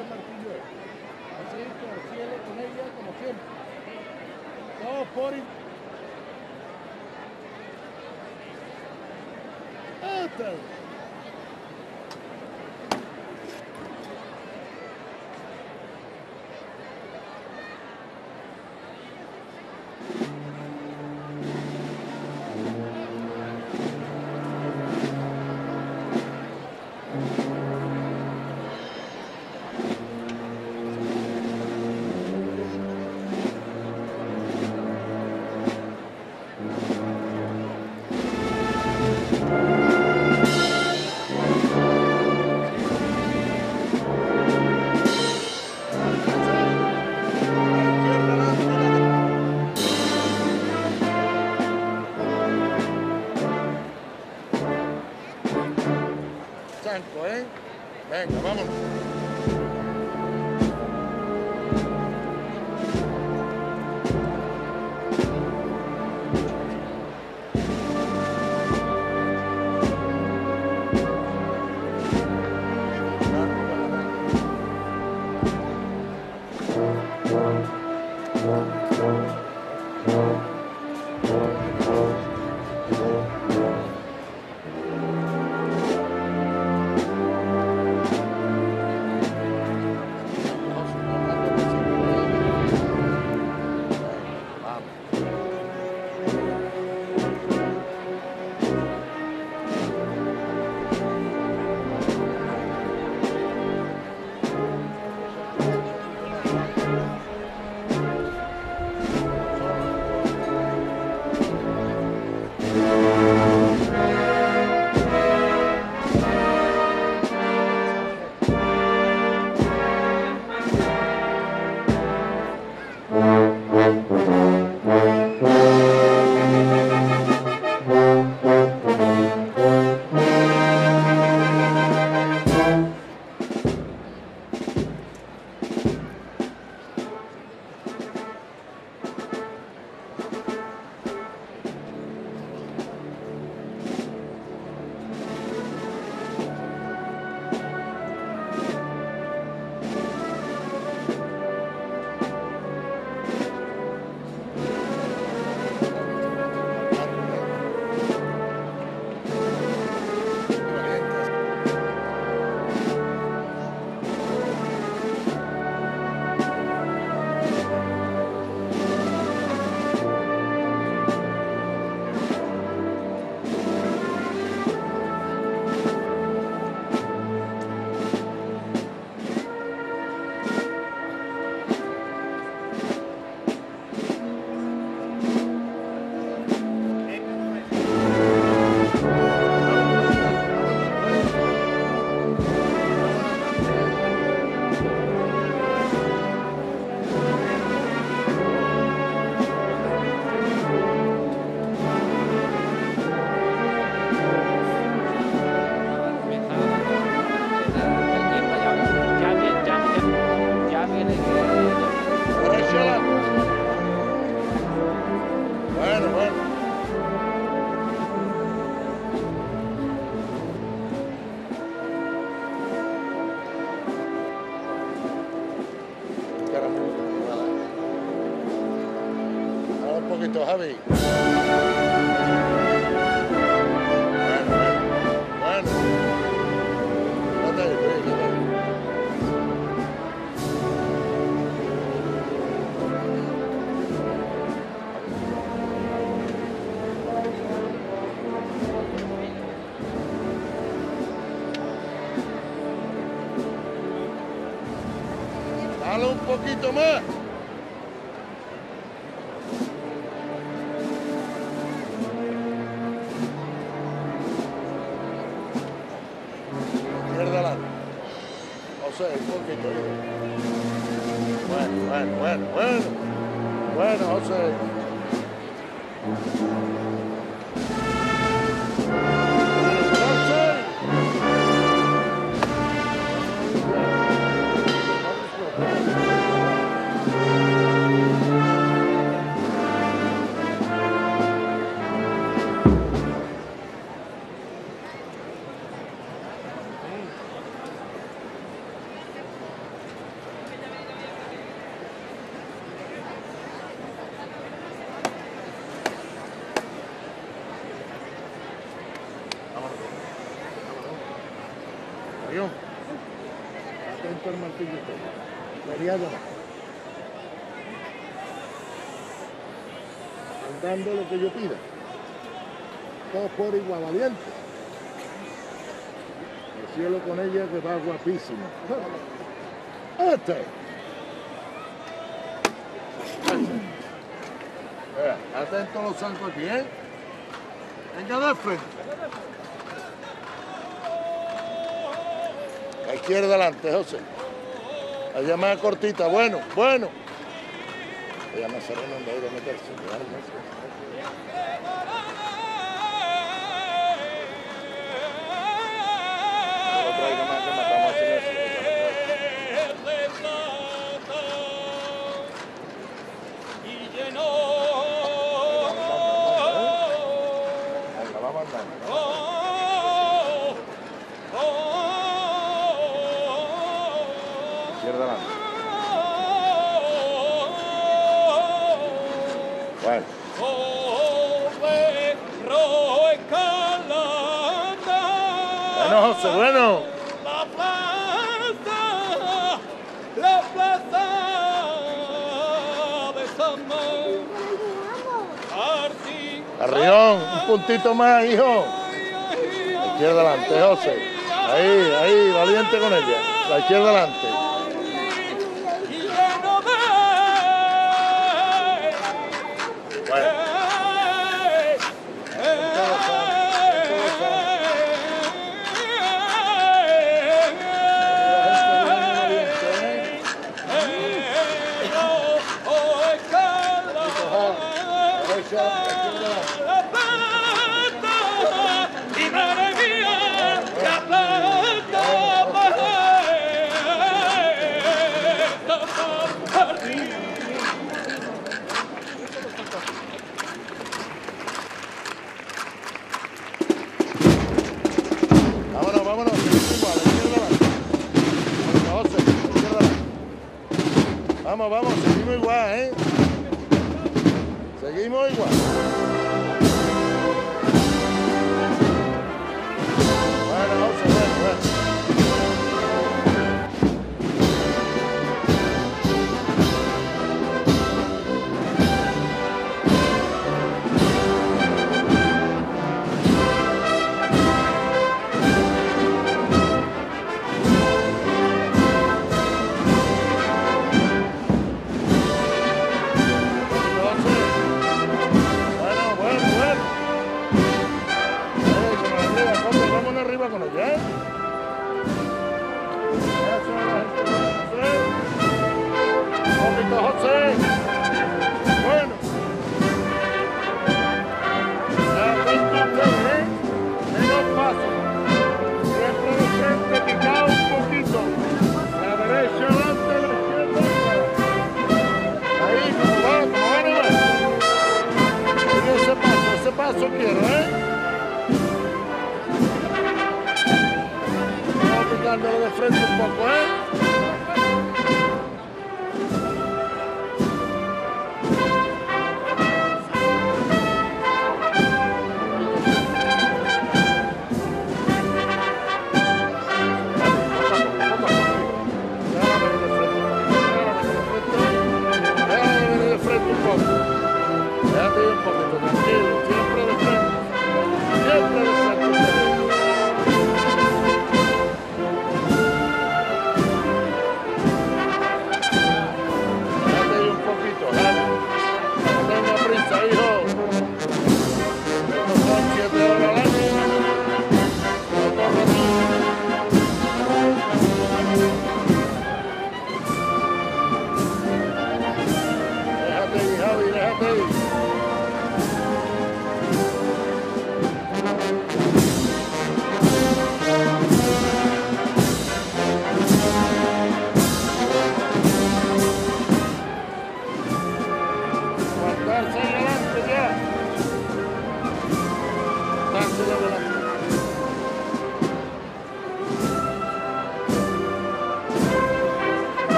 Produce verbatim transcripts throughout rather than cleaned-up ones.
dar martillo. Así, con el cielo, con ella, como siempre. Todo por ahí. Otra vez. Sanco, ¿eh? Venga, vámonos. Bueno, bueno. Ahora un poquito, Javi. Bueno, bueno. Bueno. Date ahí, date ahí. Dale un poquito más. Izquierda adelante. O sea, un poquito. Bueno, bueno, bueno, bueno. Bueno, José. Carrión. Atento al martillo usted. Mediado no. Andando lo que yo pida. Todos por igual, valiente. El cielo con ella que va guapísimo. Este. Eh, atento a los zancos aquí, ¿eh? Venga de frente. A izquierda adelante, José. Allá más cortita, bueno, bueno. Ella me cerró en donde ha ido a meterse. No traiga más que matamos a silencio. Izquierda adelante. Bueno. Bueno, José, bueno. La plaza, la plaza de San Martín. Carrión, un puntito más, hijo. Izquierda adelante, José. Ahí, ahí, valiente con ella. La izquierda adelante. Bueno. Vámonos, vámonos, igual, izquierda adelante. José, izquierda adelante. Vamos, vamos, seguimos igual, ¿eh? Seguimos igual. Bueno, José, bueno, bueno. Arriba con ella, ¿eh? Eso es la gente, José. Un poquito, José. Bueno. Ya atento usted, ¿eh? Menos paso. Siempre de frente, picado un poquito. La derecha adelante, la izquierda. Ahí, como va, como va, no va. Y ese paso, ese paso quiero, ¿eh? Dándolo de frente un poco, ¿eh? Déjame venir de frente un poco. Déjate ir un poquito, tranquilo, siempre de frente. Siempre de frente.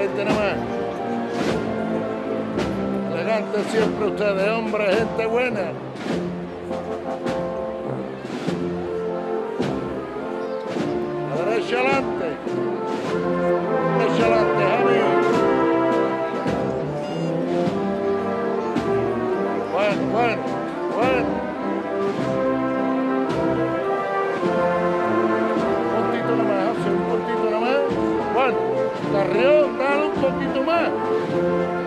veinte nada más. Elegantes siempre ustedes, hombres, gente buena. La derecha adelante. Derecha adelante, Javi. Bueno, bueno, bueno. Un puntito nada más, hace un puntito nada más. Bueno, Carrión, dale un poquito más.